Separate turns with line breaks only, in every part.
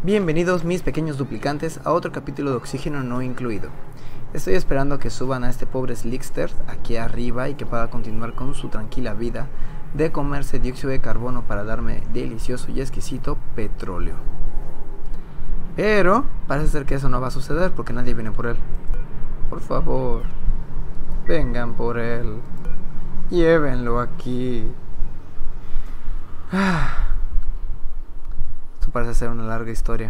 Bienvenidos mis pequeños duplicantes a otro capítulo de Oxígeno No Incluido. Estoy esperando que suban a este pobre Slickster aquí arriba y que pueda continuar con su tranquila vida de comerse dióxido de carbono para darme delicioso y exquisito petróleo. Pero parece ser que eso no va a suceder porque nadie viene por él. Por favor, vengan por él. Llévenlo aquí. Esto parece ser una larga historia.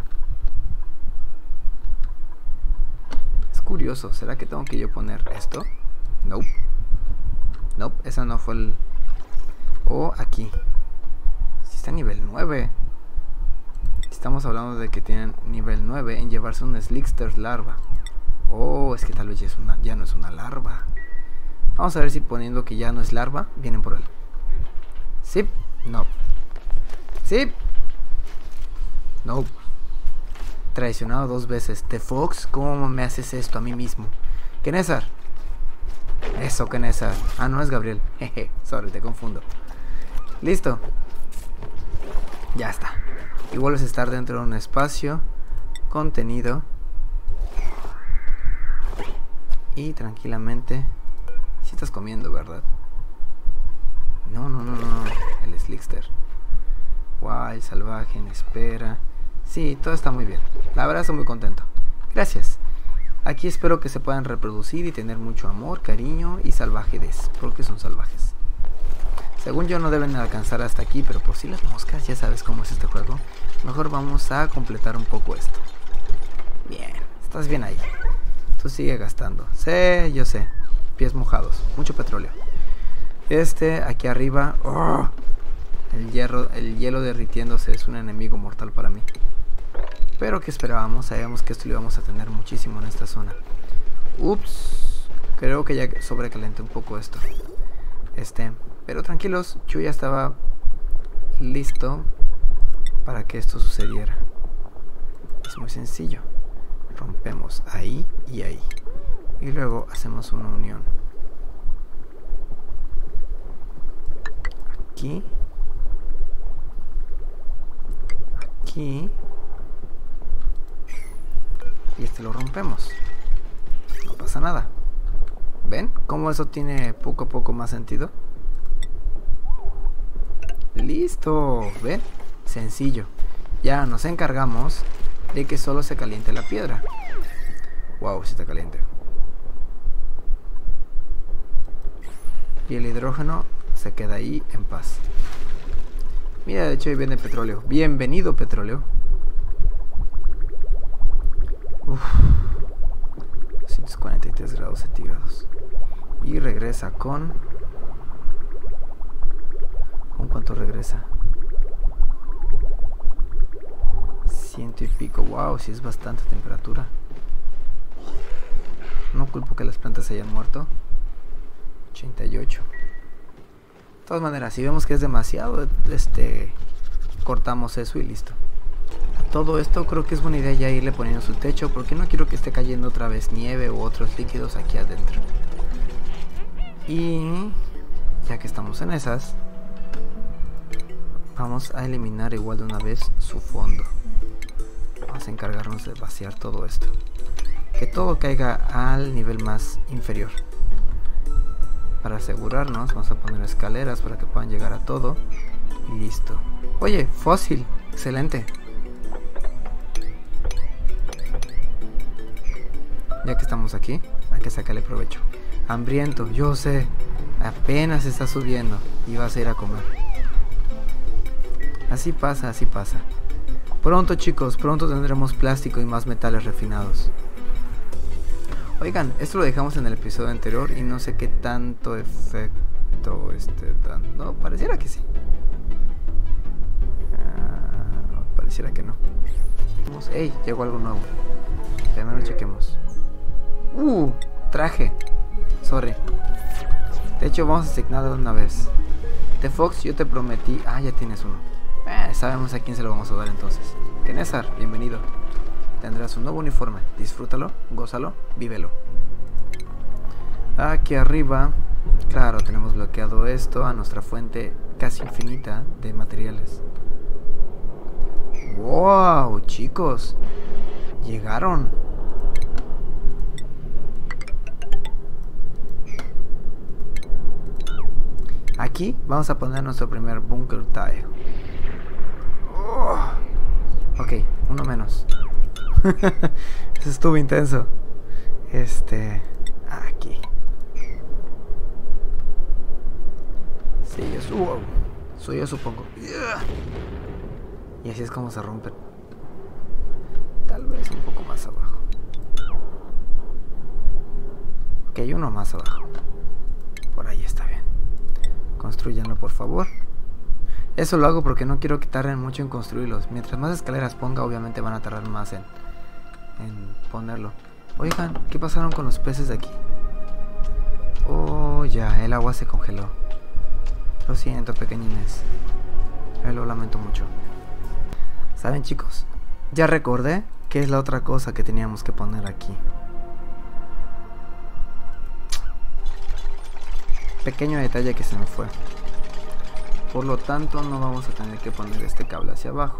Es curioso, ¿será que tengo que yo poner esto? Nope. Nope, esa no fue el... Oh, aquí. Si está a nivel 9. Estamos hablando de que tienen nivel 9 en llevarse un Slickster larva. Oh, es que tal vez ya no es una larva. Vamos a ver si poniendo que ya no es larva, vienen por él. Sí, no. Sí. No. Traicionado 2 veces. The Fox, ¿cómo me haces esto a mí mismo? Kenezar. Eso, Kenezar. Ah, no es Gabriel. Jeje, sorry, te confundo. Listo. Ya está. Y vuelves a estar dentro de un espacio contenido. Y tranquilamente. Si estás comiendo, ¿verdad? No. El Slickster. Wild, salvaje, en espera. Sí, todo está muy bien. La verdad estoy muy contento. Gracias. Aquí espero que se puedan reproducir y tener mucho amor, cariño y salvajez, porque son salvajes. Según yo no deben alcanzar hasta aquí, pero por si las moscas, ya sabes cómo es este juego. Mejor vamos a completar un poco esto. Bien, estás bien ahí. Tú sigue gastando. Sí, yo sé. Pies mojados, mucho petróleo. Aquí arriba. ¡Oh! El hielo derritiéndose es un enemigo mortal para mí. Pero ¿qué esperábamos? Sabíamos que esto lo íbamos a tener muchísimo en esta zona. Ups. Creo que ya sobrecalenté un poco esto. Pero tranquilos, yo ya estaba listo para que esto sucediera. Es muy sencillo. Rompemos ahí y ahí. Y luego hacemos una unión. Aquí. Aquí. Y lo rompemos. No pasa nada. ¿Ven cómo eso tiene poco a poco más sentido? Listo. ¿Ven? Sencillo. Ya nos encargamos de que solo se caliente la piedra. Wow, sí está caliente. Y el hidrógeno se queda ahí en paz. Mira, de hecho ahí viene petróleo. Bienvenido, petróleo. Uf, 243 grados centígrados. Y regresa con... ¿Con cuánto regresa? 100 y pico. Wow, sí es bastante temperatura. No culpo que las plantas se hayan muerto. 88. De todas maneras, si vemos que es demasiado, cortamos eso y listo. A todo esto creo que es buena idea ya irle poniendo su techo, porque no quiero que esté cayendo otra vez nieve u otros líquidos aquí adentro. Y ya que estamos en esas, vamos a eliminar igual de una vez su fondo. Vamos a encargarnos de vaciar todo esto. Que todo caiga al nivel más inferior. Para asegurarnos, vamos a poner escaleras para que puedan llegar a todo. Y listo. Oye, fósil. Excelente. Ya que estamos aquí, hay que sacarle provecho. Hambriento, yo sé. Apenas está subiendo y vas a ir a comer. Así pasa, así pasa. Pronto, chicos, pronto tendremos plástico y más metales refinados. Oigan, esto lo dejamos en el episodio anterior y no sé qué tanto efecto no, pareciera que sí. Pareciera que no. ¡Ey! Llegó algo nuevo. Primero chequemos. Traje. Sorry. De hecho, vamos a asignarlo de una vez. The Fox, yo te prometí... Ah, ya tienes uno. Sabemos a quién se lo vamos a dar entonces. Kenezar, bienvenido. Tendrás un nuevo uniforme. Disfrútalo, gózalo, vívelo. Aquí arriba, claro, tenemos bloqueado esto a nuestra fuente casi infinita de materiales. Wow, chicos. Llegaron. Aquí vamos a poner nuestro primer bunker tile. Oh. Ok, uno menos. Eso estuvo intenso. Aquí. Sí, yo subo. Soy yo, supongo. Y así es como se rompen. Tal vez un poco más abajo. Ok, uno más abajo. Por ahí está bien. Construyanlo, por favor. Eso lo hago porque no quiero que tarden mucho en construirlos. Mientras más escaleras ponga, obviamente van a tardar más en ponerlo. Oigan, ¿qué pasaron con los peces de aquí? Oh, ya, el agua se congeló. Lo siento, pequeñines. Lo lamento mucho. ¿Saben, chicos? Ya recordé qué es la otra cosa que teníamos que poner aquí. Pequeño detalle que se me fue. Por lo tanto, no vamos a tener que poner este cable hacia abajo.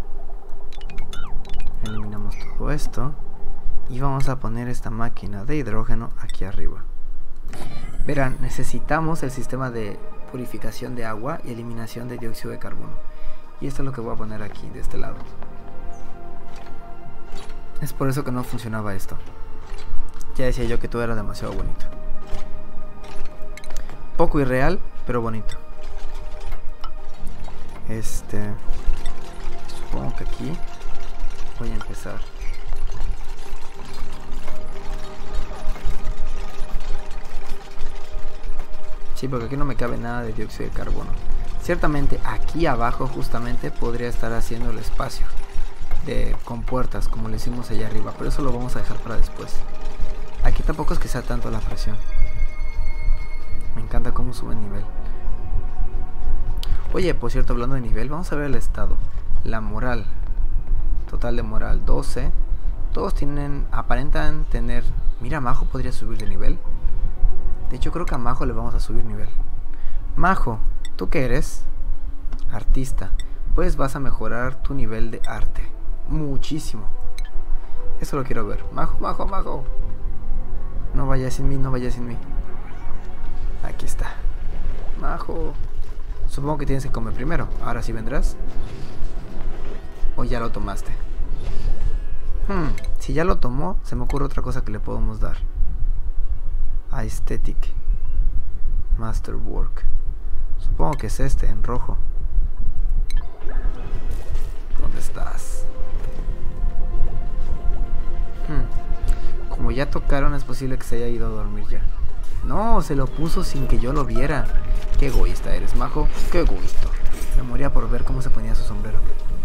Eliminamos todo esto. Y vamos a poner esta máquina de hidrógeno aquí arriba. Verán, necesitamos el sistema de purificación de agua y eliminación de dióxido de carbono. Y esto es lo que voy a poner aquí, de este lado. Es por eso que no funcionaba esto. Ya decía yo que todo era demasiado bonito. Poco irreal, pero bonito. Supongo que aquí voy a empezar. Sí, porque aquí no me cabe nada de dióxido de carbono. Ciertamente aquí abajo justamente podría estar haciendo el espacio de compuertas como lo hicimos allá arriba, pero eso lo vamos a dejar para después. Aquí tampoco es que sea tanto la presión. Me encanta cómo sube el nivel. Oye, por cierto, hablando de nivel, vamos a ver el estado. La moral. Total de moral 12. Todos aparentan tener... Mira, Majo podría subir de nivel. De hecho, creo que a Majo le vamos a subir nivel. Majo, ¿tú qué eres? Artista. Pues vas a mejorar tu nivel de arte. Muchísimo. Eso lo quiero ver. Majo, Majo, Majo. No vayas sin mí, no vayas sin mí. Aquí está. Majo. Supongo que tienes que comer primero. Ahora sí vendrás. ¿O ya lo tomaste? Si ya lo tomó, se me ocurre otra cosa que le podemos dar. Aesthetic Masterwork. Supongo que es este, en rojo. ¿Dónde estás? Como ya tocaron, es posible que se haya ido a dormir ya. No, se lo puso sin que yo lo viera. Qué egoísta eres, Majo. Qué egoísta. Me moría por ver cómo se ponía su sombrero.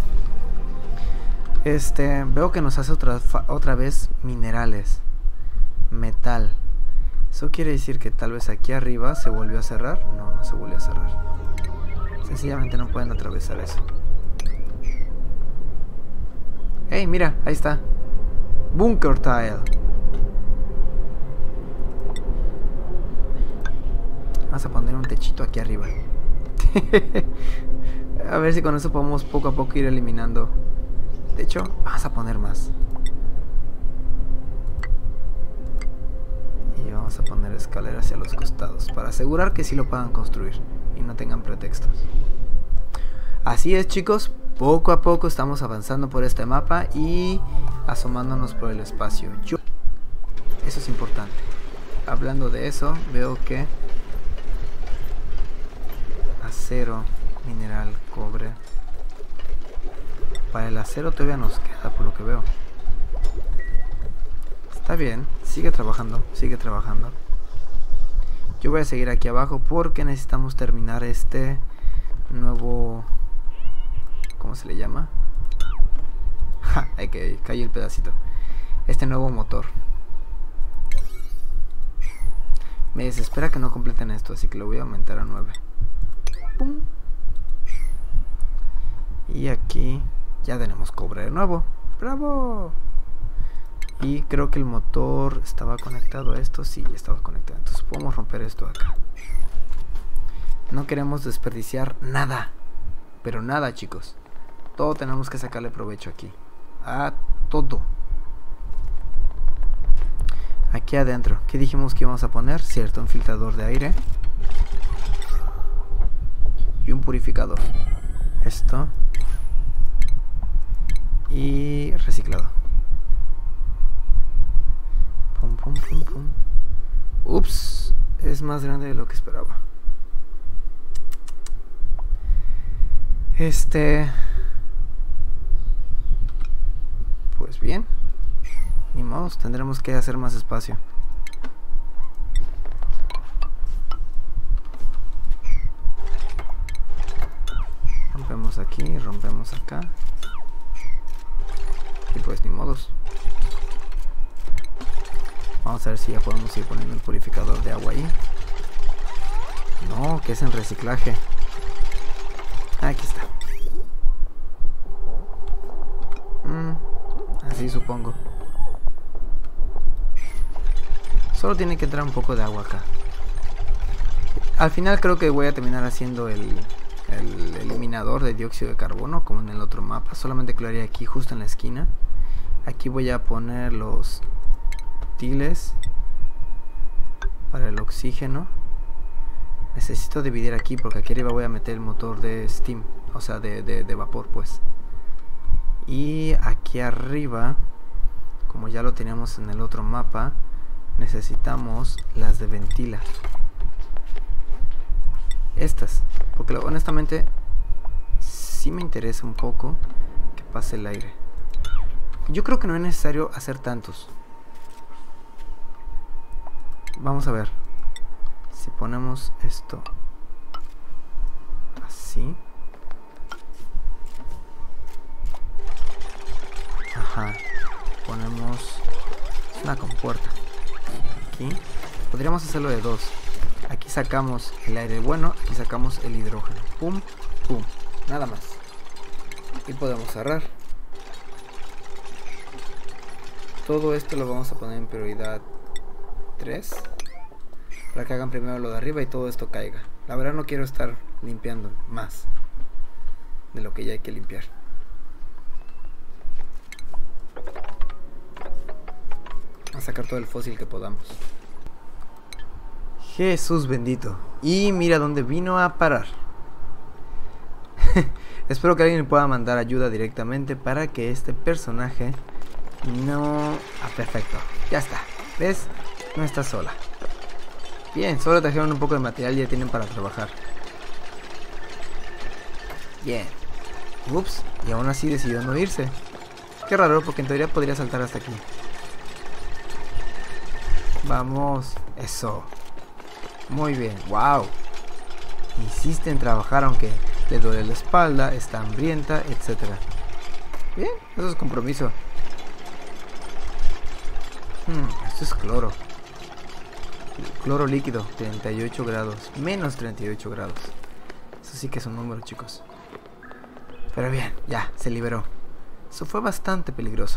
Veo que nos hace otra vez minerales. Metal. ¿Eso quiere decir que tal vez aquí arriba se volvió a cerrar? No, no se volvió a cerrar. Sencillamente no pueden atravesar eso. ¡Hey, mira! Ahí está. Bunker tile. Vamos a poner un techito aquí arriba. A ver si con eso podemos poco a poco ir eliminando. De hecho, vamos a poner más. Y vamos a poner escaleras hacia los costados para asegurar que sí lo puedan construir y no tengan pretextos. Así es, chicos, poco a poco estamos avanzando por este mapa y asomándonos por el espacio. Eso es importante. Hablando de eso, veo que acero, mineral, cobre. Para el acero todavía nos queda, por lo que veo. Está bien, sigue trabajando, sigue trabajando. Yo voy a seguir aquí abajo porque necesitamos terminar este nuevo... ¿Cómo se le llama? Ja, hay que caer el pedacito. Este nuevo motor. Me desespera que no completen esto, así que lo voy a aumentar a 9. ¡Pum! Y aquí ya tenemos cobre de nuevo. ¡Bravo! Y creo que el motor estaba conectado a esto. Sí, ya estaba conectado. Entonces podemos romper esto acá. No queremos desperdiciar nada. Pero nada, chicos. Todo tenemos que sacarle provecho aquí. A todo. Aquí adentro, ¿qué dijimos que íbamos a poner? Cierto, un filtrador de aire. Y un purificador. Esto. Y reciclado. Pum, pum, pum, pum. Ups, es más grande de lo que esperaba. Pues bien. Ni modo, tendremos que hacer más espacio. Rompemos aquí, rompemos acá. Y pues ni modos. Vamos a ver si ya podemos ir poniendo el purificador de agua ahí. No, que es en reciclaje. Aquí está. Así supongo. Solo tiene que entrar un poco de agua acá. Al final creo que voy a terminar haciendo el eliminador de dióxido de carbono, como en el otro mapa. Solamente que lo haré aquí justo en la esquina. Aquí voy a poner los tiles para el oxígeno. Necesito dividir aquí porque aquí arriba voy a meter el motor de steam, o sea de vapor pues. Y aquí arriba, como ya lo teníamos en el otro mapa, necesitamos las de ventila. Estas, porque honestamente sí me interesa un poco que pase el aire. Yo creo que no es necesario hacer tantos. Vamos a ver. Si ponemos esto así. Ajá. Ponemos una compuerta aquí. Podríamos hacerlo de dos. Aquí sacamos el aire bueno, aquí sacamos el hidrógeno. Pum, pum. Nada más. Y podemos cerrar. Todo esto lo vamos a poner en prioridad 3. Para que hagan primero lo de arriba y todo esto caiga. La verdad no quiero estar limpiando más de lo que ya hay que limpiar. A sacar todo el fósil que podamos. Jesús bendito. Y mira dónde vino a parar. Espero que alguien pueda mandar ayuda directamente para que este personaje no... Ah, perfecto. Ya está. ¿Ves? No está sola. Bien, solo trajeron un poco de material y ya tienen para trabajar. Bien. Ups, y aún así decidió no irse. Qué raro, porque en teoría podría saltar hasta aquí. Vamos, eso. Muy bien, wow. Insiste en trabajar aunque le duele la espalda, está hambrienta, etc. Bien, eso es compromiso. Esto es cloro. Cloro líquido, 38 grados. Menos 38 grados. Eso sí que es un número, chicos. Pero bien, ya, se liberó. Eso fue bastante peligroso.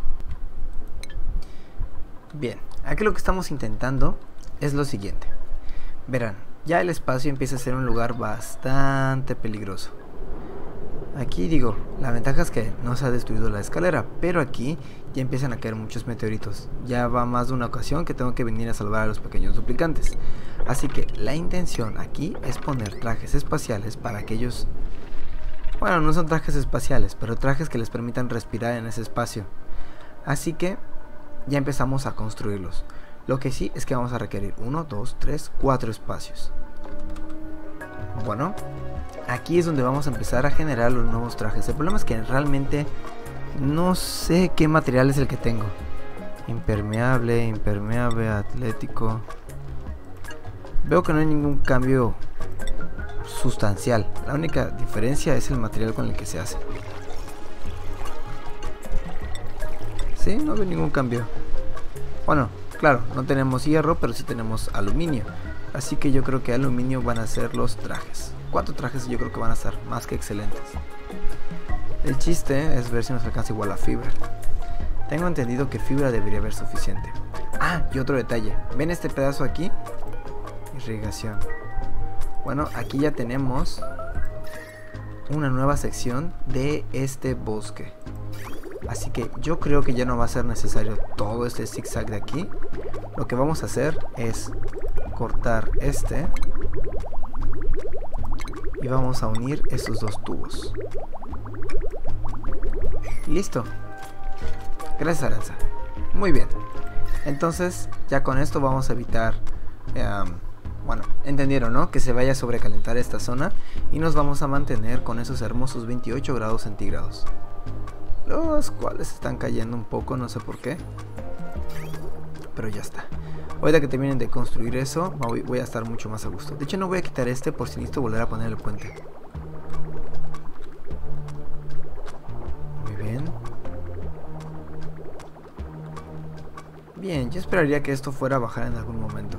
Bien, aquí lo que estamos intentando es lo siguiente. Verán, ya el espacio empieza a ser un lugar bastante peligroso. Aquí digo, la ventaja es que no se ha destruido la escalera, pero aquí ya empiezan a caer muchos meteoritos. Ya va más de una ocasión que tengo que venir a salvar a los pequeños duplicantes. Así que la intención aquí es poner trajes espaciales para que ellos... Bueno, no son trajes espaciales, pero trajes que les permitan respirar en ese espacio. Así que ya empezamos a construirlos. Lo que sí es que vamos a requerir 1, 2, 3, 4 espacios. Bueno, aquí es donde vamos a empezar a generar los nuevos trajes. El problema es que realmente no sé qué material es el que tengo. Impermeable, impermeable, atlético. Veo que no hay ningún cambio sustancial. La única diferencia es el material con el que se hace. Sí, no veo ningún cambio. Bueno, claro, no tenemos hierro, pero sí tenemos aluminio. Así que yo creo que aluminio van a ser los trajes. 4 trajes yo creo que van a ser más que excelentes. El chiste es ver si nos alcanza igual la fibra. Tengo entendido que fibra debería haber suficiente. Ah, y otro detalle. ¿Ven este pedazo aquí? Irrigación. Bueno, aquí ya tenemos una nueva sección de este bosque. Así que yo creo que ya no va a ser necesario todo este zigzag de aquí. Lo que vamos a hacer es cortar este y vamos a unir estos dos tubos. Listo. Gracias, Aranza. Muy bien. Entonces ya con esto vamos a evitar bueno, entendieron, ¿no? Que se vaya a sobrecalentar esta zona y nos vamos a mantener con esos hermosos 28 grados centígrados. Los cuales están cayendo un poco, no sé por qué. Pero ya está. Ahorita que terminen de construir eso, voy a estar mucho más a gusto. De hecho no voy a quitar este por si necesito volver a poner el puente. Muy bien. Bien, yo esperaría que esto fuera a bajar en algún momento.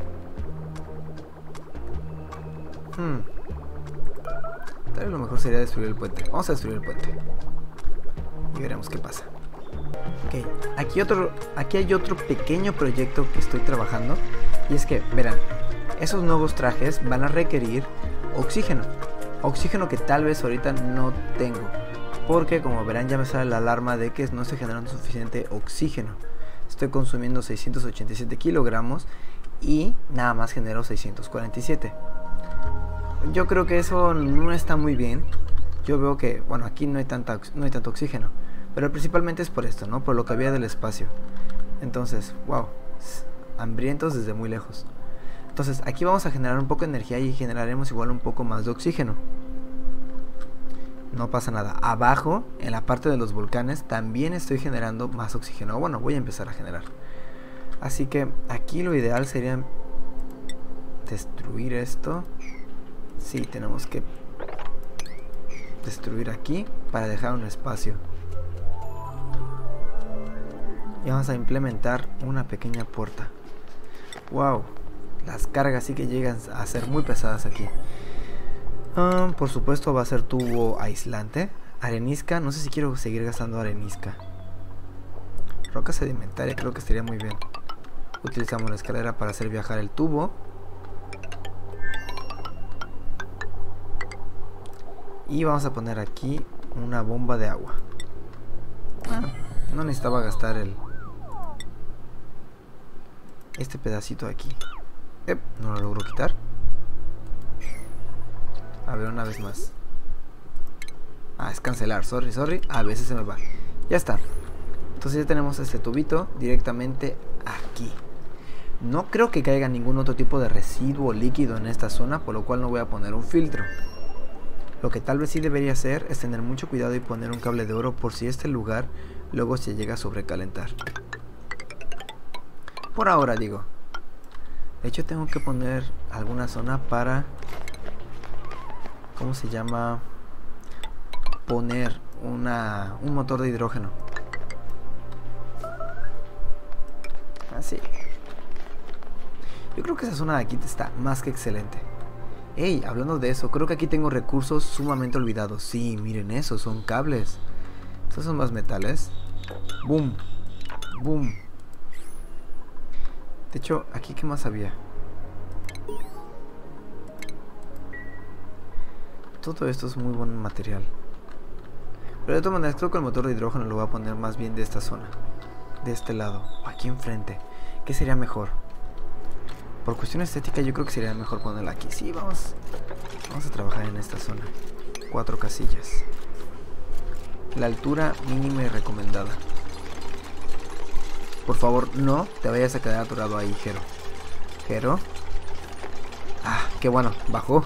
Tal vez lo mejor sería destruir el puente. Vamos a destruir el puente y veremos qué pasa. Ok, aquí hay otro pequeño proyecto que estoy trabajando. Y es que, verán, esos nuevos trajes van a requerir oxígeno. Oxígeno que tal vez ahorita no tengo, porque como verán ya me sale la alarma de que no estoy generando suficiente oxígeno. Estoy consumiendo 687 kilogramos y nada más genero 647. Yo creo que eso no está muy bien. Yo veo que, bueno, aquí no hay tanto oxígeno, pero principalmente es por esto, ¿no? Por lo que había del espacio. Entonces, wow, hambrientos desde muy lejos. Entonces aquí vamos a generar un poco de energía y generaremos igual un poco más de oxígeno. No pasa nada. Abajo, en la parte de los volcanes, también estoy generando más oxígeno. Bueno, voy a empezar a generar. Así que aquí lo ideal sería destruir esto. Sí, tenemos que destruir aquí para dejar un espacio. Y vamos a implementar una pequeña puerta. Wow, las cargas sí que llegan a ser muy pesadas aquí. Por supuesto va a ser tubo aislante. Arenisca, no sé si quiero seguir gastando arenisca. Roca sedimentaria creo que estaría muy bien. Utilizamos la escalera para hacer viajar el tubo. Y vamos a poner aquí una bomba de agua. No necesitaba gastar este pedacito de aquí. No lo logro quitar. A ver, una vez más. Es cancelar, sorry. A veces se me va. Ya está. Entonces ya tenemos este tubito directamente aquí. No creo que caiga ningún otro tipo de residuo líquido en esta zona, por lo cual no voy a poner un filtro. Lo que tal vez sí debería hacer es tener mucho cuidado y poner un cable de oro por si este lugar luego se llega a sobrecalentar. Por ahora digo. De hecho tengo que poner alguna zona para... ¿cómo se llama? Poner un motor de hidrógeno. Así. Yo creo que esa zona de aquí está más que excelente. Hey, hablando de eso, creo que aquí tengo recursos sumamente olvidados. Sí, miren eso, son cables. Estos son más metales. Boom, boom. De hecho, aquí qué más había. Todo esto es muy buen material. Pero de todas maneras creo que el motor de hidrógeno lo voy a poner más bien de esta zona. De este lado, o aquí enfrente. ¿Qué sería mejor? Por cuestión estética yo creo que sería mejor ponerla aquí. Sí, vamos a trabajar en esta zona. 4 casillas. La altura mínima y recomendada. Por favor, no te vayas a quedar atorado ahí, Jero. Jero. Qué bueno, bajó.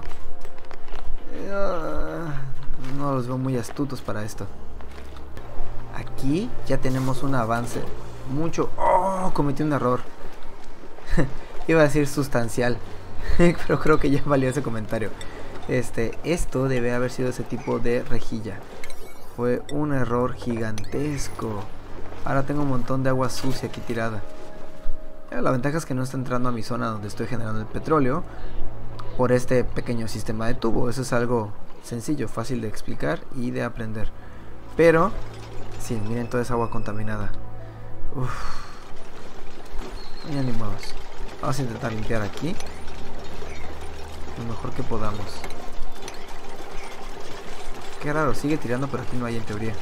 No los veo muy astutos para esto. Aquí ya tenemos un avance mucho... ¡Oh! Cometí un error. Iba a decir sustancial. Pero creo que ya valió ese comentario. Esto debe haber sido ese tipo de rejilla. Fue un error gigantesco. Ahora tengo un montón de agua sucia aquí tirada. La ventaja es que no está entrando a mi zona donde estoy generando el petróleo por este pequeño sistema de tubo. Eso es algo sencillo, fácil de explicar y de aprender. Pero, sí, miren toda esa agua contaminada. Muy animados. Vamos a intentar limpiar aquí lo mejor que podamos. Qué raro, sigue tirando, pero aquí no hay en teoría.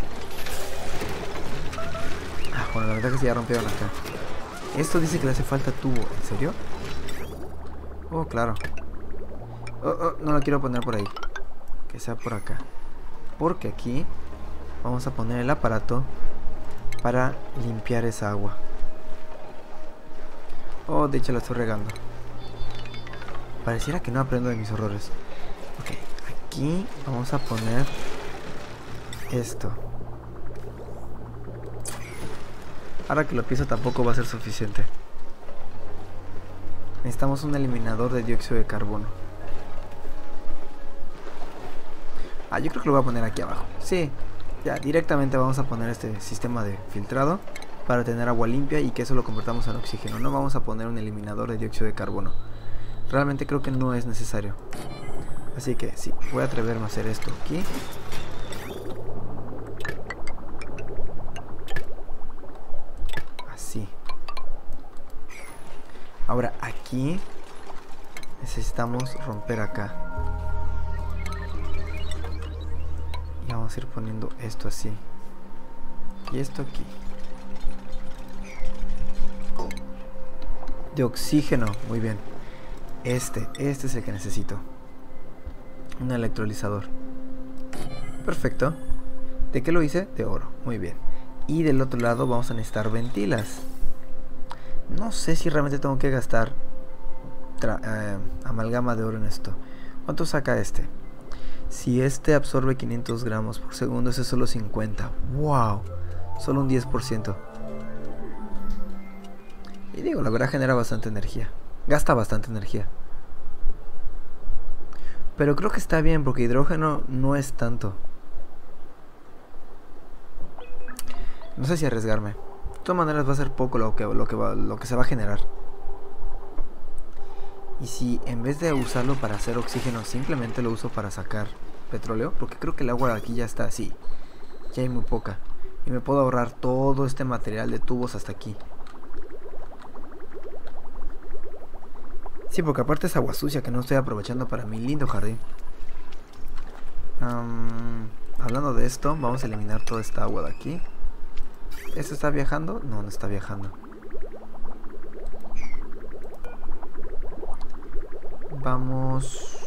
Ah, bueno, la verdad que sí ya rompieron acá. Esto dice que le hace falta tubo. ¿En serio? Oh, claro. No lo quiero poner por ahí. Que sea por acá. Porque aquí vamos a poner el aparato para limpiar esa agua. Oh, de hecho la estoy regando. Pareciera que no aprendo de mis errores. Ok, aquí vamos a poner esto. Ahora que lo pienso tampoco va a ser suficiente. Necesitamos un eliminador de dióxido de carbono. Ah, yo creo que lo voy a poner aquí abajo. Sí, ya directamente vamos a poner este sistema de filtrado para tener agua limpia y que eso lo convertamos en oxígeno. No vamos a poner un eliminador de dióxido de carbono. Realmente creo que no es necesario. Así que sí, voy a atreverme a hacer esto aquí. Así. Ahora aquí necesitamos romper acá. Y vamos a ir poniendo esto así. Y esto aquí. De oxígeno, muy bien. Este es el que necesito. Un electrolizador. Perfecto. ¿De qué lo hice? De oro, muy bien. Y del otro lado vamos a necesitar ventilas. No sé si realmente tengo que gastar amalgama de oro en esto. ¿Cuánto saca este? Si este absorbe 500 gramos por segundo, ese es solo 50. ¡Wow! Solo un 10%. Y digo, la verdad genera bastante energía. Gasta bastante energía. Pero creo que está bien porque hidrógeno no es tanto. No sé si arriesgarme. De todas maneras va a ser poco lo que se va a generar. Y si en vez de usarlo para hacer oxígeno simplemente lo uso para sacar petróleo, porque creo que el agua de aquí ya está así, ya hay muy poca, y me puedo ahorrar todo este material de tubos hasta aquí. Sí, porque aparte es agua sucia que no estoy aprovechando para mi lindo jardín. Hablando de esto, vamos a eliminar toda esta agua de aquí. ¿Esto está viajando? No, no está viajando. Vamos...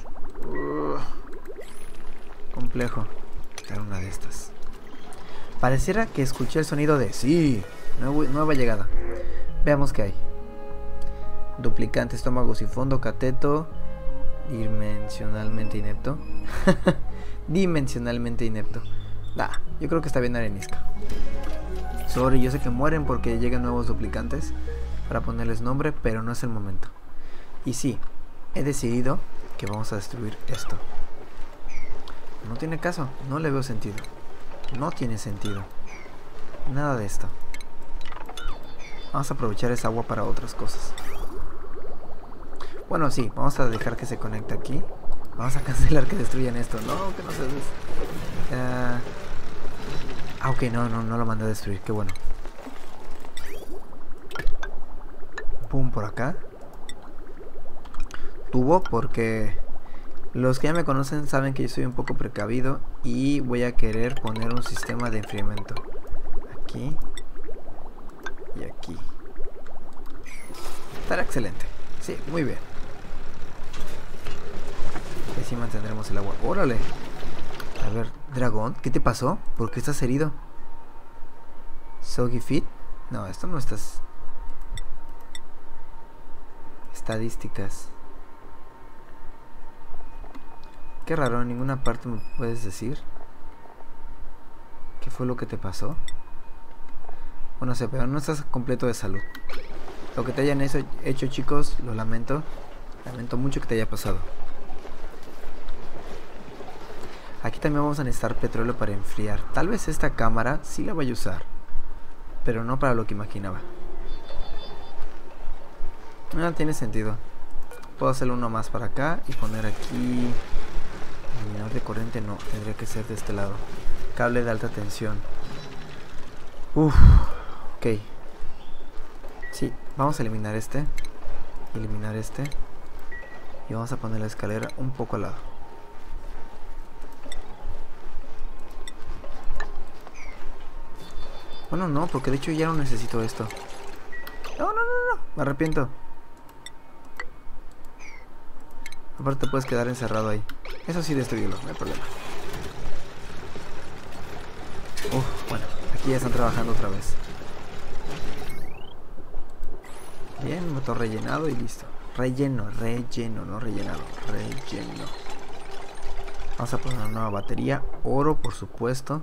complejo. Quitar una de estas. Pareciera que escuché el sonido de... Sí, nueva llegada. Veamos qué hay. Duplicante, estómago sin fondo, cateto. Dimensionalmente inepto. Dimensionalmente inepto. Yo creo que está bien arenisca. Sorry, yo sé que mueren porque llegan nuevos duplicantes para ponerles nombre, pero no es el momento. Y sí, he decidido que vamos a destruir esto. No tiene caso, no le veo sentido. No tiene sentido. Nada de esto. Vamos a aprovechar esa agua para otras cosas. Bueno, sí, vamos a dejar que se conecte aquí. Vamos a cancelar que destruyan esto. No, que no se ok, no lo mandé a destruir, qué bueno. Pum, por acá. Tubo, porque los que ya me conocen saben que yo soy un poco precavido y voy a querer poner un sistema de enfriamiento. Aquí y aquí. Estará excelente. Sí, muy bien. Y así mantendremos el agua. ¡Órale! A ver, dragón, ¿qué te pasó? ¿Por qué estás herido? ¿Soggy Fit? No, esto no estás... Estadísticas. Qué raro, en ninguna parte me puedes decir qué fue lo que te pasó. Bueno, no sé, pero no estás completo de salud. Lo que te hayan hecho, chicos, lo lamento. Lamento mucho que te haya pasado. Aquí también vamos a necesitar petróleo para enfriar. Tal vez esta cámara sí la vaya a usar, pero no para lo que imaginaba. No tiene sentido. Puedo hacerle uno más para acá y poner aquí... Eliminador de corriente no, tendría que ser de este lado. Cable de alta tensión. Ok. Sí, vamos a eliminar este. Eliminar este. Y vamos a poner la escalera un poco al lado. Bueno, no, porque de hecho ya no necesito esto. No, me arrepiento. Aparte puedes quedar encerrado ahí. Eso sí, destruyelo, no hay problema. Bueno, aquí ya están trabajando otra vez. Bien, motor rellenado y listo. Relleno, no rellenado. Relleno. Vamos a poner una nueva batería. Oro, por supuesto.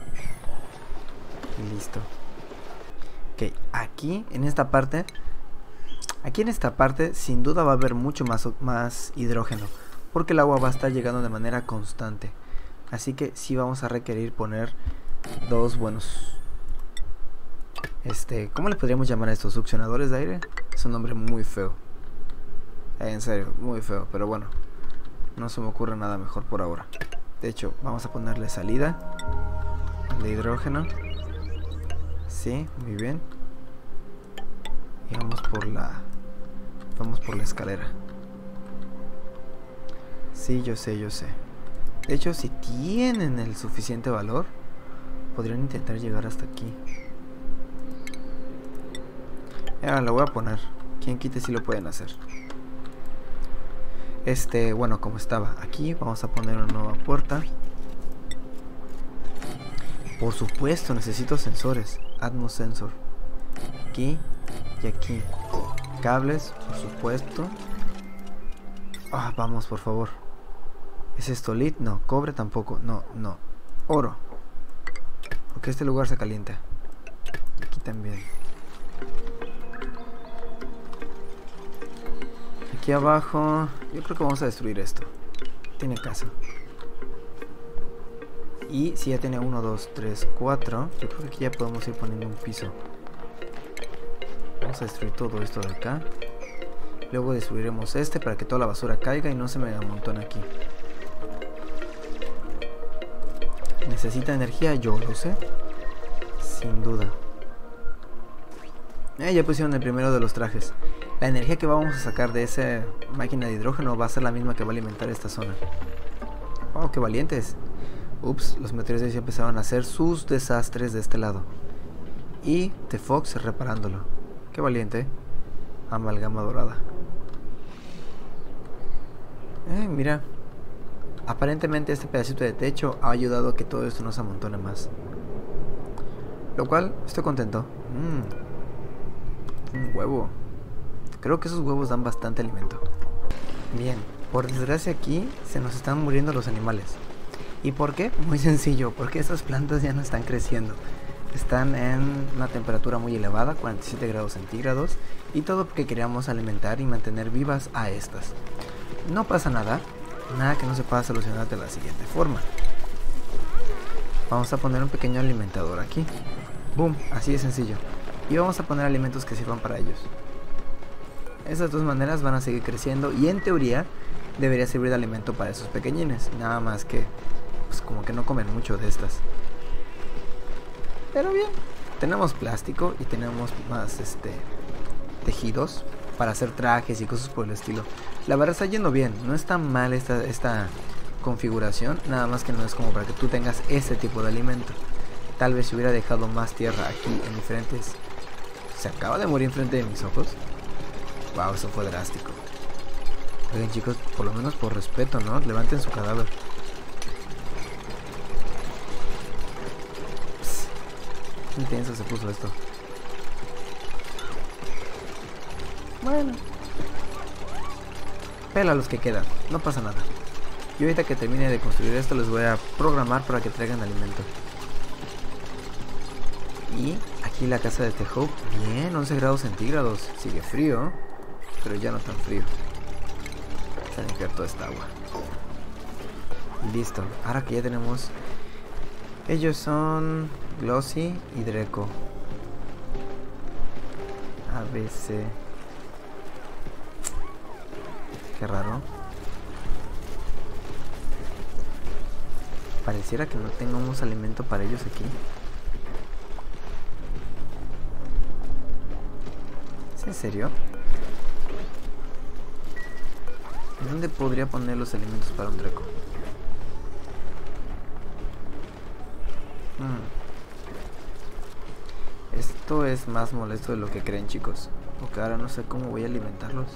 Y listo. Ok, aquí en esta parte. Aquí en esta parte sin duda va a haber mucho más hidrógeno. Porque el agua va a estar llegando de manera constante. Así que sí vamos a requerir poner dos buenos... ¿cómo le podríamos llamar a estos? ¿Succionadores de aire? Es un nombre muy feo. En serio, muy feo. Pero bueno, no se me ocurre nada mejor por ahora. De hecho, vamos a ponerle salida de hidrógeno. Sí, muy bien. Y vamos por la escalera. Sí, yo sé. De hecho, si tienen el suficiente valor, podrían intentar llegar hasta aquí. Lo voy a poner. Quien quite si lo pueden hacer. Bueno, como estaba aquí, vamos a poner una nueva puerta. Por supuesto, necesito sensores. Atmos sensor. Aquí y aquí. Cables, por supuesto. Vamos, por favor. ¿Es esto lead? No. Cobre tampoco. No. Oro. Porque este lugar se calienta. Aquí también. Aquí abajo. Yo creo que vamos a destruir esto. Tiene caso. Y si ya tiene 1, 2, 3, 4. Yo creo que aquí ya podemos ir poniendo un piso. Vamos a destruir todo esto de acá. Luego destruiremos para que toda la basura caiga y no se me amontone aquí. ¿Necesita energía? Yo lo sé. Sin duda. Ya pusieron el primero de los trajes. La energía que vamos a sacar de esa máquina de hidrógeno va a ser la misma que va a alimentar esta zona. ¡Wow, qué valientes! Ups, los meteoritos ya empezaron a hacer sus desastres de este lado. Y The Fox reparándolo. ¡Qué valiente! Amalgama dorada. Mira. Aparentemente este pedacito de techo ha ayudado a que todo esto no se amontone más. Lo cual, estoy contento. Un huevo. Creo que esos huevos dan bastante alimento. Bien, por desgracia aquí se nos están muriendo los animales. ¿Y por qué? Muy sencillo, porque estas plantas ya no están creciendo. Están en una temperatura muy elevada, 47 grados centígrados. Y todo porque queríamos alimentar y mantener vivas a estas. No pasa nada. Nada que no se pueda solucionar de la siguiente forma. Vamos a poner un pequeño alimentador aquí. Boom, así de sencillo. Y vamos a poner alimentos que sirvan para ellos. Esas dos maneras van a seguir creciendo y en teoría debería servir de alimento para esos pequeñines. Nada más que, pues como que no comen mucho de estas. Pero bien, tenemos plástico y tenemos más tejidos para hacer trajes y cosas por el estilo. La verdad está yendo bien, no está mal esta configuración, nada más que no es como para que tú tengas este tipo de alimento. Tal vez si hubiera dejado más tierra aquí en diferentes... Se acaba de morir enfrente de mis ojos. Wow, eso fue drástico. Oigan chicos, por lo menos por respeto, ¿no? Levanten su cadáver. Psst. Qué intenso se puso esto. Bueno. Pela los que quedan, no pasa nada. Y ahorita que termine de construir esto les voy a programar para que traigan alimento. Y aquí la casa de The Hope. Bien, 11 grados centígrados. Sigue frío, pero ya no tan frío. Vamos a limpiar toda esta agua. Listo, ahora que ya tenemos... Ellos son Glossy y Dreco. ABC. Qué raro. Pareciera que no tengamos alimento para ellos aquí. ¿Es en serio? ¿Dónde podría poner los alimentos para un Dreco? Esto es más molesto de lo que creen, chicos. Porque ahora no sé cómo voy a alimentarlos.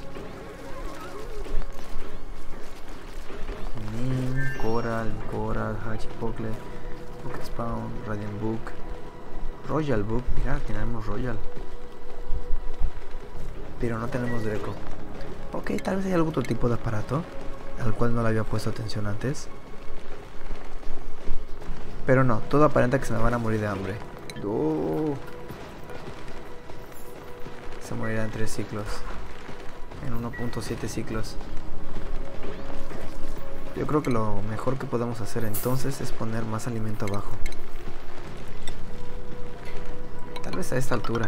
Coral, Hachipocle, Pocket Spawn, Radiant Book, Royal Book. Mira, tenemos Royal. Pero no tenemos Draco. Ok, tal vez hay algún otro tipo de aparato al cual no le había puesto atención antes. Pero no, todo aparenta que se me van a morir de hambre. Se morirá en 3 ciclos. En 1.7 ciclos. Yo creo que lo mejor que podemos hacer entonces es poner más alimento abajo. Tal vez a esta altura.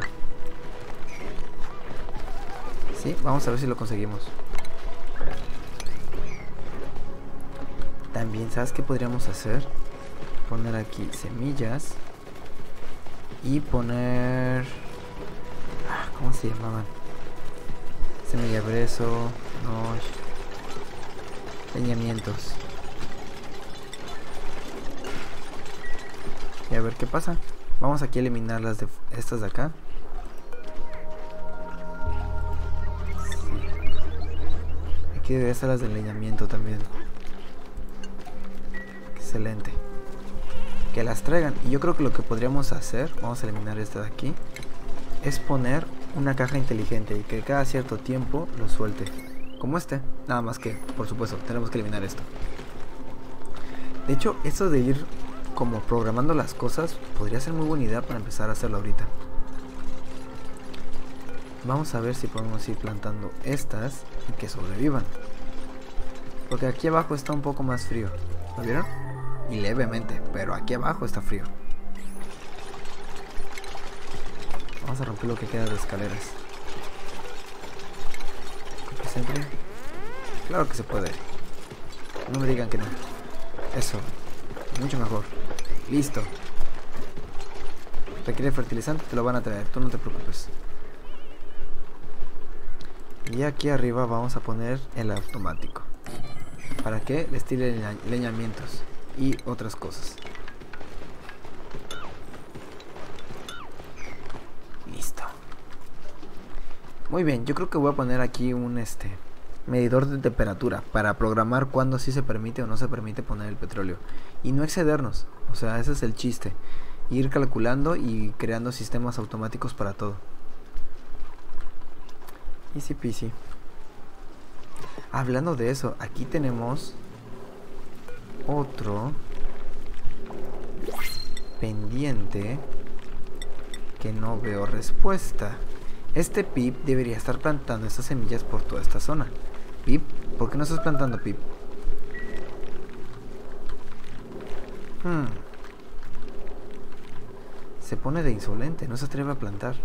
Sí, vamos a ver si lo conseguimos. También, ¿sabes qué podríamos hacer? Poner aquí semillas. Y poner... ¿cómo se llamaban? Semilla brezo. No. Leñamientos. Y a ver qué pasa. Vamos aquí a eliminar las de estas de acá. Sí. Aquí debería estar las de leñamiento también. Excelente. Que las traigan. Y yo creo que lo que podríamos hacer, vamos a eliminar esta de aquí, es poner una caja inteligente y que cada cierto tiempo lo suelte. Como este, nada más que, por supuesto, tenemos que eliminar esto. De hecho, esto de ir como programando las cosas podría ser muy buena idea para empezar a hacerlo ahorita. Vamos a ver si podemos ir plantando estas y que sobrevivan. Porque aquí abajo está un poco más frío. ¿Lo vieron? Y levemente, pero aquí abajo está frío. Vamos a romper lo que queda de escaleras. Siempre. Claro que se puede. No me digan que no. Eso. Mucho mejor. Listo. Requiere fertilizante, te lo van a traer. Tú no te preocupes. Y aquí arriba vamos a poner el automático. Para que les tire leñamientos y otras cosas. Listo. Muy bien, yo creo que voy a poner aquí un medidor de temperatura para programar cuándo sí se permite o no se permite poner el petróleo y no excedernos. O sea, ese es el chiste, ir calculando y creando sistemas automáticos para todo. Easy peasy. Hablando de eso, aquí tenemos otro pendiente que no veo respuesta. Este Pip debería estar plantando estas semillas por toda esta zona. Pip, ¿por qué no estás plantando, Pip? Se pone de insolente, no se atreve a plantar.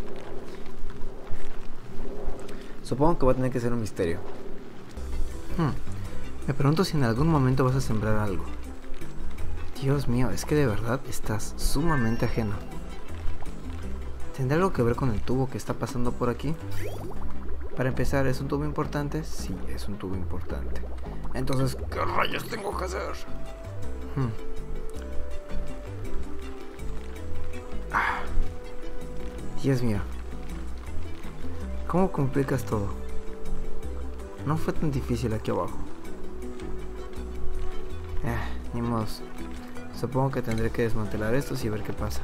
Supongo que va a tener que ser un misterio. Me pregunto si en algún momento vas a sembrar algo. Dios mío, es que de verdad estás sumamente ajeno. ¿Tendrá algo que ver con el tubo que está pasando por aquí? Para empezar, ¿es un tubo importante? Sí, es un tubo importante. Entonces, ¿qué rayos tengo que hacer? Dios mío. ¿Cómo complicas todo? No fue tan difícil aquí abajo. Ni modos. Supongo que tendré que desmantelar estos y ver qué pasa.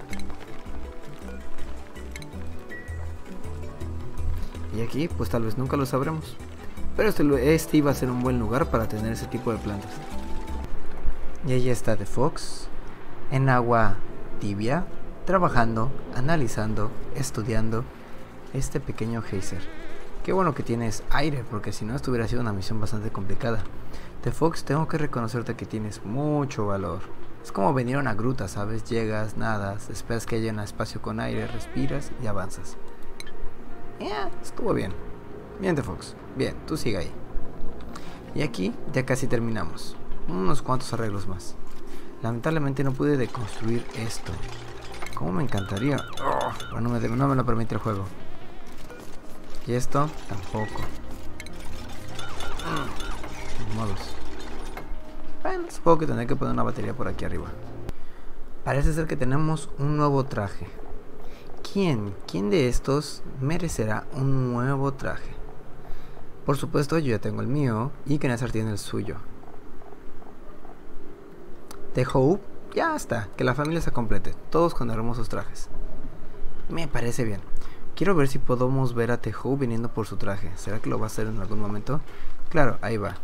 Y aquí, pues tal vez nunca lo sabremos. Pero este iba a ser un buen lugar para tener ese tipo de plantas. Y ahí está The Fox, en agua tibia, trabajando, analizando, estudiando este pequeño geyser. Qué bueno que tienes aire, porque si no, esto hubiera sido una misión bastante complicada. The Fox, tengo que reconocerte que tienes mucho valor. Es como venir a una gruta, ¿sabes? Llegas, nadas, esperas que haya un espacio con aire, respiras y avanzas. Estuvo bien. Bien, The Fox. Bien, tú sigue ahí. Y aquí ya casi terminamos. Unos cuantos arreglos más. Lamentablemente no pude deconstruir esto. Como me encantaría. No me lo permite el juego. Y esto tampoco. Modos. Bueno, supongo que tendré que poner una batería por aquí arriba. Parece ser que tenemos un nuevo traje. ¿Quién de estos merecerá un nuevo traje? Por supuesto, yo ya tengo el mío y Kenazar tiene el suyo. The Hope, ya está, que la familia se complete, todos con hermosos trajes. Me parece bien. Quiero ver si podemos ver a The Hope viniendo por su traje. ¿Será que lo va a hacer en algún momento? Claro, ahí va.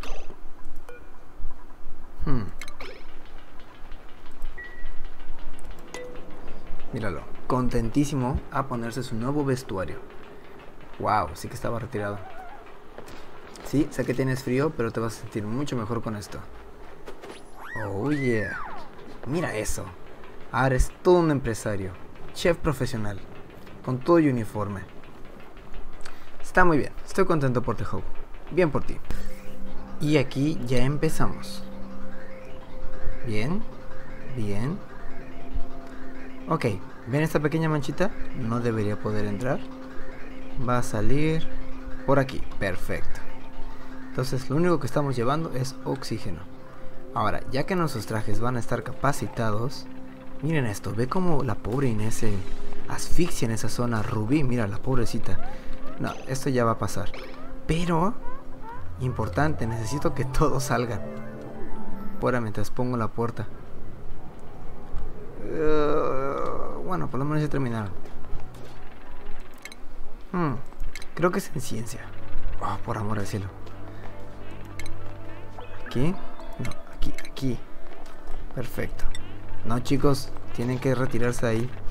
Míralo, contentísimo a ponerse su nuevo vestuario. Wow, sí que estaba retirado. Sí, sé que tienes frío, pero te vas a sentir mucho mejor con esto. Oh yeah. Mira eso. Ahora es todo un empresario, chef profesional, con todo y uniforme. Está muy bien, estoy contento por The Hope. Bien por ti. Y aquí ya empezamos. Bien, bien. Ok, ¿ven esta pequeña manchita? No debería poder entrar. Va a salir por aquí, perfecto. Entonces lo único que estamos llevando es oxígeno. Ahora, ya que nuestros trajes van a estar capacitados, miren esto, ve como la pobre Inés se asfixia en esa zona. Rubí, mira, la pobrecita. No, esto ya va a pasar. Pero, importante, necesito que todos salgan. Fuera mientras pongo la puerta. Bueno, por lo menos ya terminaron. Creo que es en ciencia. Oh, por amor al cielo. ¿Aquí? No, aquí. Perfecto. No, chicos, tienen que retirarse de ahí.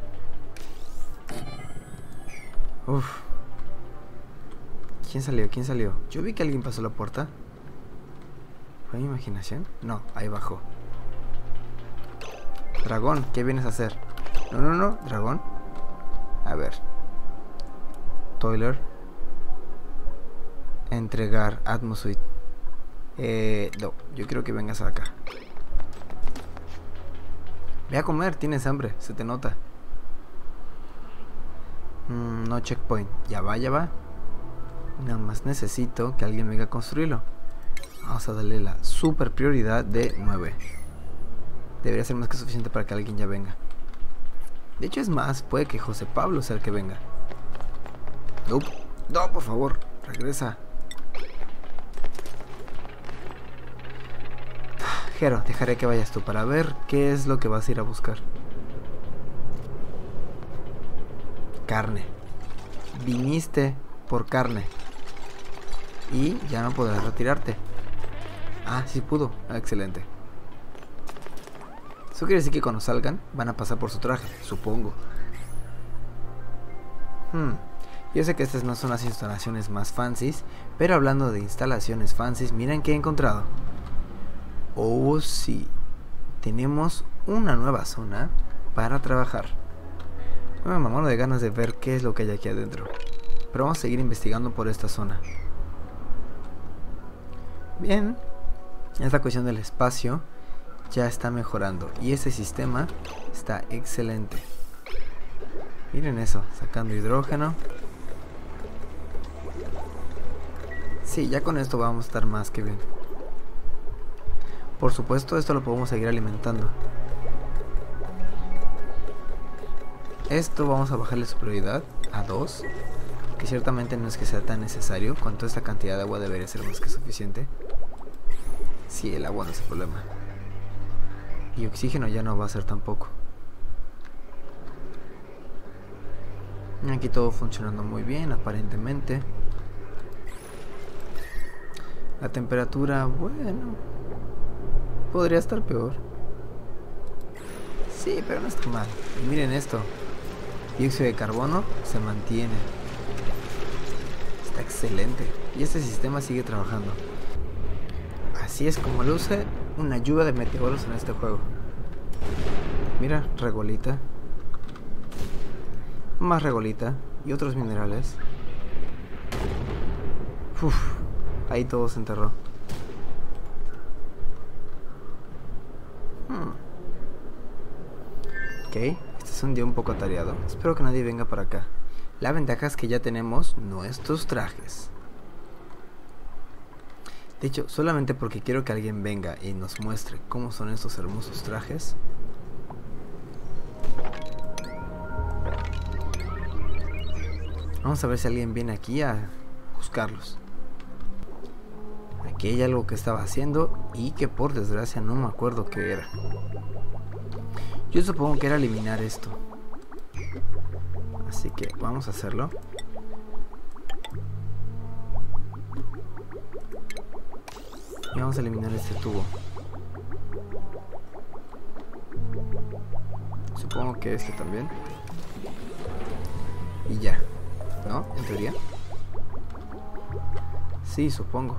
Uf. ¿Quién salió? Yo vi que alguien pasó la puerta. ¿Fue mi imaginación? No, ahí bajó. Dragón, ¿qué vienes a hacer? No, dragón. A ver. Toiler. Entregar Atmosuite. No, yo quiero que vengas acá. Ve a comer, tienes hambre, se te nota. No checkpoint, ya va. Nada más necesito que alguien venga a construirlo. Vamos a darle la super prioridad de 9. Debería ser más que suficiente para que alguien ya venga. De hecho es más, puede que José Pablo sea el que venga. No, por favor, regresa. Jero, dejaré que vayas tú para ver qué es lo que vas a ir a buscar. Carne. Viniste por carne. Y ya no podrás retirarte. Ah, sí pudo. Excelente. Eso quiere decir que cuando salgan van a pasar por su traje, supongo. Yo sé que estas no son las instalaciones más fancies, pero hablando de instalaciones fancies, miren qué he encontrado. Oh sí, tenemos una nueva zona para trabajar. Me mamó de ganas de ver qué es lo que hay aquí adentro. Pero vamos a seguir investigando por esta zona. Bien, esta cuestión del espacio ya está mejorando y este sistema está excelente. Miren eso, sacando hidrógeno. Sí, ya con esto vamos a estar más que bien. Por supuesto, esto lo podemos seguir alimentando. Esto vamos a bajarle su prioridad a 2, que ciertamente no es que sea tan necesario. Con toda esta cantidad de agua debería ser más que suficiente. Sí, el agua no es el problema. Y oxígeno ya no va a ser tampoco. Aquí todo funcionando muy bien, aparentemente. La temperatura, bueno, podría estar peor. Sí, pero no está mal. Y miren esto. Dióxido de carbono se mantiene. Está excelente. Y este sistema sigue trabajando. Así es como luce una lluvia de meteoros en este juego. Mira, regolita. Más regolita. Y otros minerales. Uf, ahí todo se enterró. Ok, este es un día un poco atareado. Espero que nadie venga para acá. La ventaja es que ya tenemos nuestros trajes. De hecho, solamente porque quiero que alguien venga y nos muestre cómo son estos hermosos trajes. Vamos a ver si alguien viene aquí a buscarlos. Aquí hay algo que estaba haciendo y que por desgracia no me acuerdo qué era. Yo supongo que era eliminar esto. Así que vamos a hacerlo. Y vamos a eliminar este tubo. Supongo que este también. Y ya, ¿no? En teoría. Sí, supongo.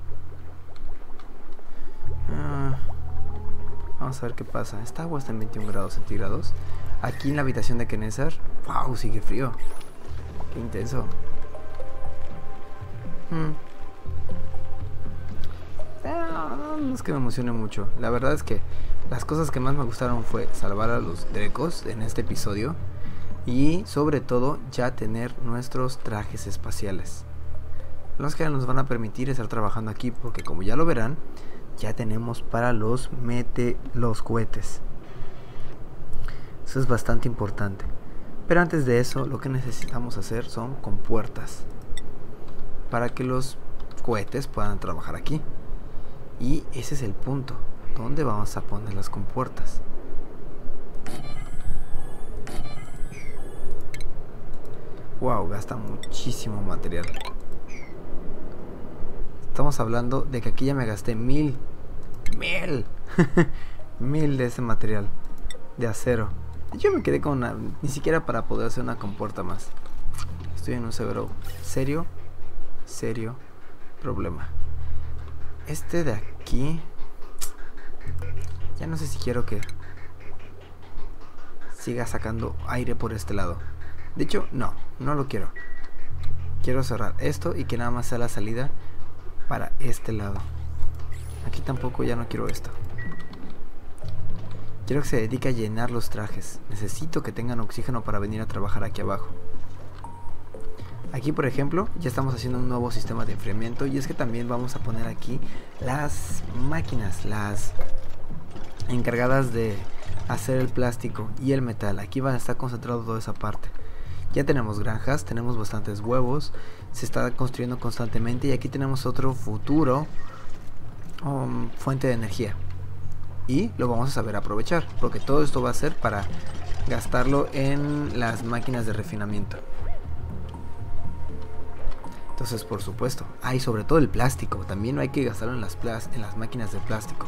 Vamos a ver qué pasa. Esta agua está en 21 grados centígrados. Aquí en la habitación de Kennethar. ¡Wow! Sigue frío. Qué intenso. No es que me emocione mucho. La verdad es que las cosas que más me gustaron fue salvar a los Drekos en este episodio. Y sobre todo ya tener nuestros trajes espaciales. Los que nos van a permitir estar trabajando aquí. Porque como ya lo verán, ya tenemos para los cohetes. Eso es bastante importante. Pero antes de eso, lo que necesitamos hacer son compuertas para que los cohetes puedan trabajar aquí. Y ese es el punto. ¿Dónde vamos a poner las compuertas? Wow, gasta muchísimo material. Estamos hablando de que aquí ya me gasté 1000 de ese material de acero. Yo me quedé con una, ni siquiera para poder hacer una compuerta más. Estoy en un serio problema. Este de aquí, ya no sé si quiero que siga sacando aire por este lado. De hecho, no lo quiero. Quiero cerrar esto y que nada más sea la salida para este lado. Aquí tampoco, ya no quiero esto. Quiero que se dedique a llenar los trajes. Necesito que tengan oxígeno para venir a trabajar aquí abajo. Aquí, por ejemplo, ya estamos haciendo un nuevo sistema de enfriamiento. Y es que también vamos a poner aquí las máquinas, las encargadas de hacer el plástico y el metal. Aquí va a estar concentrado toda esa parte. Ya tenemos granjas, tenemos bastantes huevos. Se está construyendo constantemente. Y aquí tenemos otro futuro fuente de energía. Y lo vamos a saber aprovechar, porque todo esto va a ser para gastarlo en las máquinas de refinamiento. Entonces, por supuesto, hay sobre todo el plástico. También hay que gastarlo en las máquinas de plástico.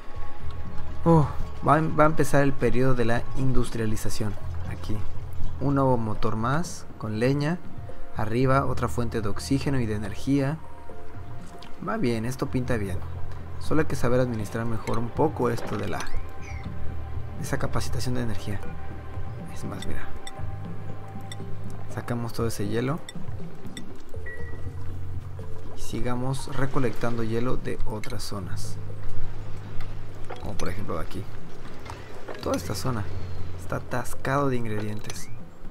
Va a empezar el periodo de la industrialización. Aquí un nuevo motor más con leña. Arriba otra fuente de oxígeno y de energía. Va bien, esto pinta bien. Solo hay que saber administrar mejor un poco esto de esa capacitación de energía. Es más, mira, sacamos todo ese hielo y sigamos recolectando hielo de otras zonas, como por ejemplo de aquí. Toda esta zona está atascado de ingredientes.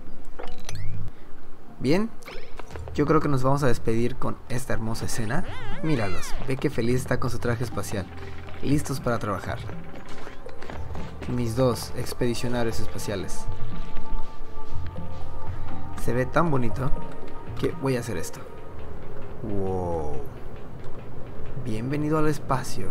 Bien, yo creo que nos vamos a despedir con esta hermosa escena. Míralos, ve que feliz está con su traje espacial, listos para trabajar. Mis dos expedicionarios espaciales. Se ve tan bonito que voy a hacer esto. Wow. Bienvenido al espacio.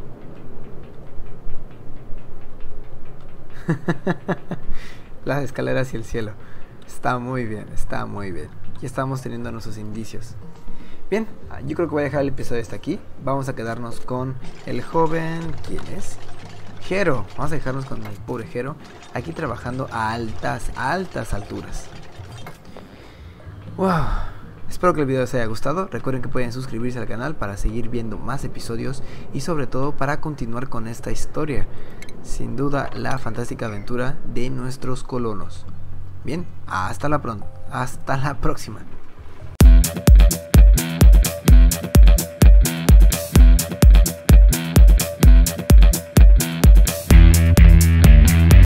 Las escaleras y el cielo. Está muy bien, está muy bien. Ya estamos teniendo nuestros indicios. Bien, yo creo que voy a dejar el episodio hasta aquí. Vamos a quedarnos con el joven... ¿Quién es? Jero. Vamos a dejarnos con el pobre Jero aquí trabajando a altas alturas. Wow. Espero que el video les haya gustado. Recuerden que pueden suscribirse al canal para seguir viendo más episodios y sobre todo para continuar con esta historia. Sin duda, la fantástica aventura de nuestros colonos. Bien, hasta la próxima.